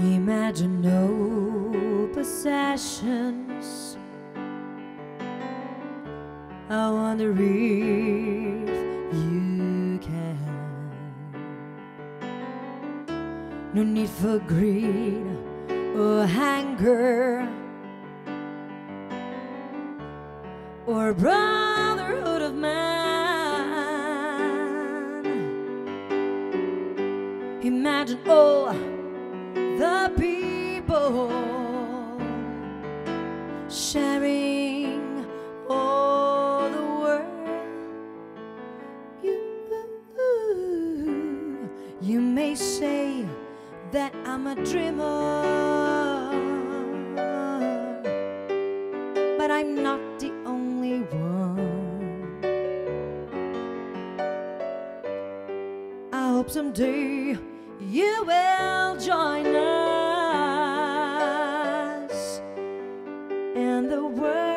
Imagine no possessions. I wonder if you can. No need for greed or anger or brotherhood of man. Imagine all the people sharing all the world. You may say that I'm a dreamer, but I'm not the only one. I hope someday you will join us, and the world